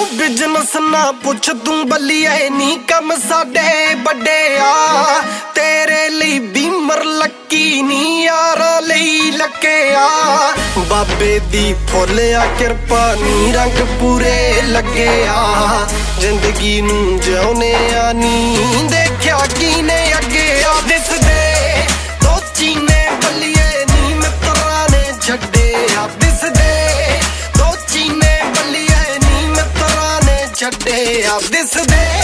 business ना पुछ तू बल्लिए नी कम साडे बड़े आ तेरे लिए बीमर लक्की नी यारा लई लके आ बाबे दी फुल्लिया किरपा नी रंग पूरे लगे आ जिंदगी नू जिउने आ नी देखिया कीने अगे आ दिसदे दो चीने बल्लिए नी मित्रा ने छड्डे आ दिसदे दो चीने बल्लिए नी मित्रा ने छड्डे आ दिसदे